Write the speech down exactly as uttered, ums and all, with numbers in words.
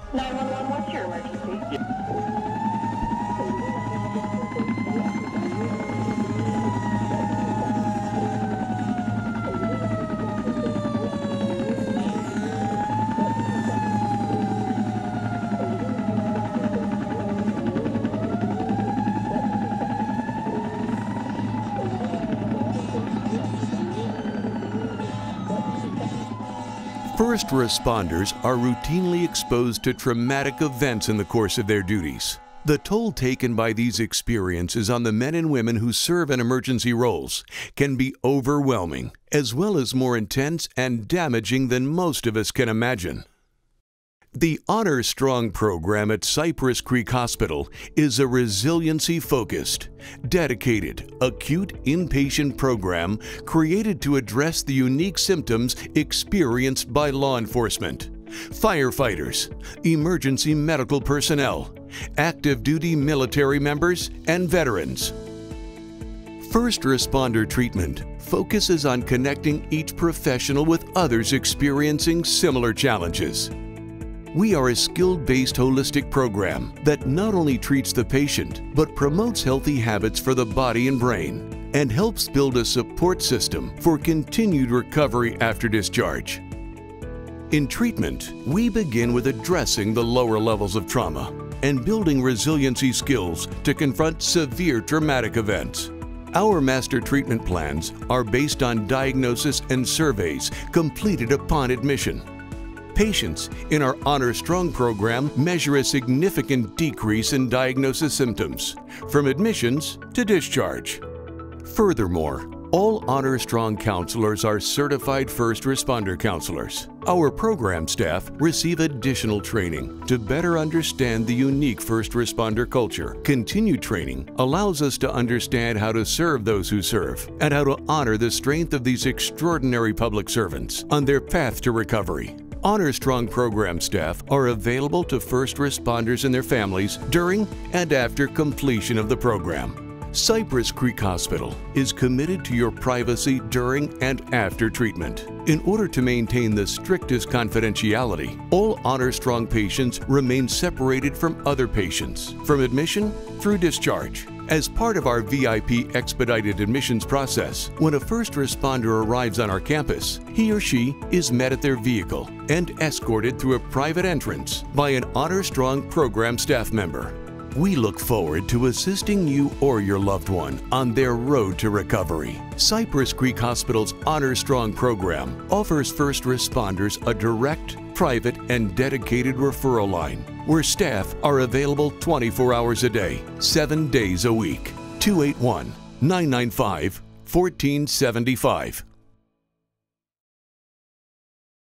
nine one one, what's your emergency? First responders are routinely exposed to traumatic events in the course of their duties. The toll taken by these experiences on the men and women who serve in emergency roles can be overwhelming, as well as more intense and damaging than most of us can imagine. The Honor Strong program at Cypress Creek Hospital is a resiliency-focused, dedicated, acute inpatient program created to address the unique symptoms experienced by law enforcement, firefighters, emergency medical personnel, active duty military members, and veterans. First responder treatment focuses on connecting each professional with others experiencing similar challenges. We are a skill-based holistic program that not only treats the patient, but promotes healthy habits for the body and brain, and helps build a support system for continued recovery after discharge. In treatment, we begin with addressing the lower levels of trauma and building resiliency skills to confront severe traumatic events. Our master treatment plans are based on diagnosis and surveys completed upon admission. Patients in our Honor Strong program measure a significant decrease in diagnosis symptoms, from admissions to discharge. Furthermore, all Honor Strong counselors are certified first responder counselors. Our program staff receive additional training to better understand the unique first responder culture. Continued training allows us to understand how to serve those who serve and how to honor the strength of these extraordinary public servants on their path to recovery. Honor Strong program staff are available to first responders and their families during and after completion of the program. Cypress Creek Hospital is committed to your privacy during and after treatment. In order to maintain the strictest confidentiality, all Honor Strong patients remain separated from other patients, from admission through discharge. As part of our V I P expedited admissions process, when a first responder arrives on our campus, he or she is met at their vehicle and escorted through a private entrance by an Honor Strong program staff member. We look forward to assisting you or your loved one on their road to recovery. Cypress Creek Hospital's Honor Strong program offers first responders a direct, private, and dedicated referral line where staff are available twenty-four hours a day, seven days a week. two eight one, nine nine five, one four seven five.